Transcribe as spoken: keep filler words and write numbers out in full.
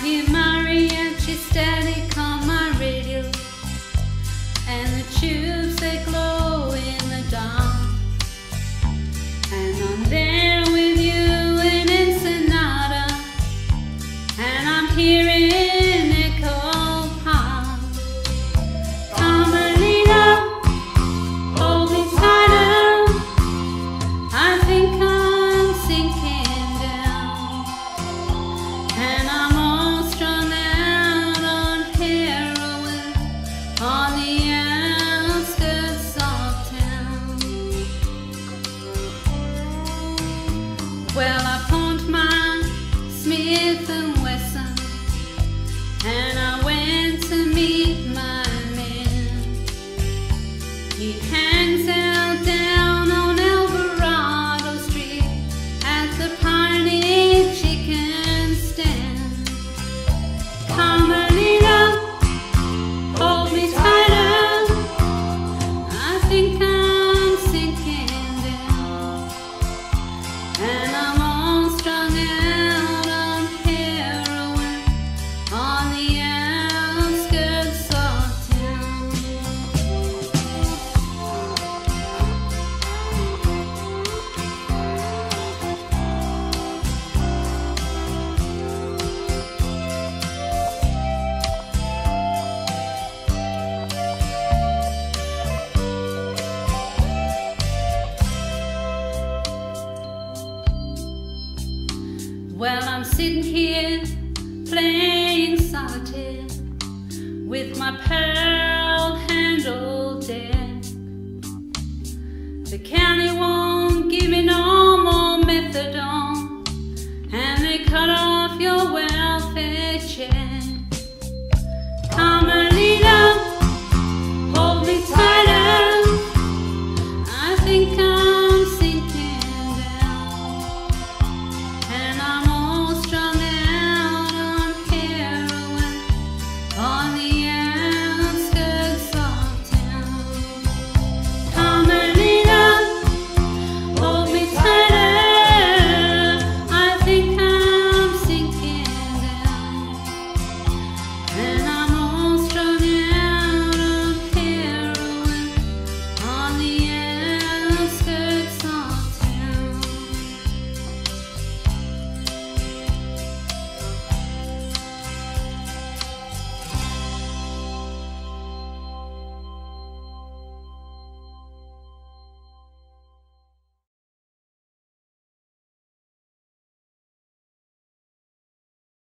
hear mariachi static on my radio, and the tubes they glow in the dark, and I'm there with you in Ensenada, and I'm hearing Echo Park. Carmelita, hold me tighter, I think I'm sinking down, and I'm all strung out on heroin on the outskirts of town. Well, I pawned my Smith and Wesson, and I went to meet my man. He hangs out down on Alvarado Street at the Pioneer Chicken Stand. Carmelita, hold me tighter, I think I'm sinking down, and I'm all strung out on heroin on the outskirts of town. Well, I'm sitting here playing solitaire with my pearl-handled deck. The county won't give me no more methadone, and they cut off your welfare check.